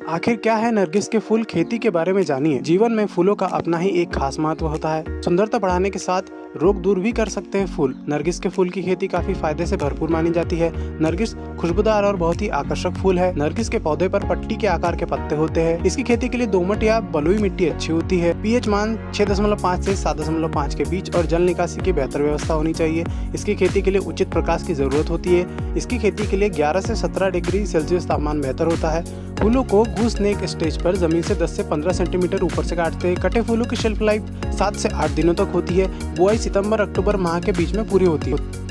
आखिर क्या है नरगिस के फूल खेती के बारे में जानिए। जीवन में फूलों का अपना ही एक खास महत्व होता है। सुंदरता बढ़ाने के साथ रोग दूर भी कर सकते हैं फूल। नरगिस के फूल की खेती काफी फायदे से भरपूर मानी जाती है। नरगिस खुशबूदार और बहुत ही आकर्षक फूल है। नरगिस के पौधे पर पट्टी के आकार के पत्ते होते हैं। इसकी खेती के लिए दोमट या बलुई मिट्टी अच्छी होती है। पीएच मान 6.5 से 7.5 के बीच और जल निकासी की बेहतर व्यवस्था होनी चाहिए। इसकी खेती के लिए उचित प्रकाश की जरूरत होती है। इसकी खेती के लिए 11 से 17 डिग्री सेल्सियस तापमान बेहतर होता है। फूलों को गूस नेक स्टेज पर जमीन से 10 से 15 सेंटीमीटर ऊपर से काटते हैं। कटे फूलों की शेल्फ लाइफ 7 से 8 दिनों तक होती है। बुआई सितंबर अक्टूबर माह के बीच में पूरी होती है।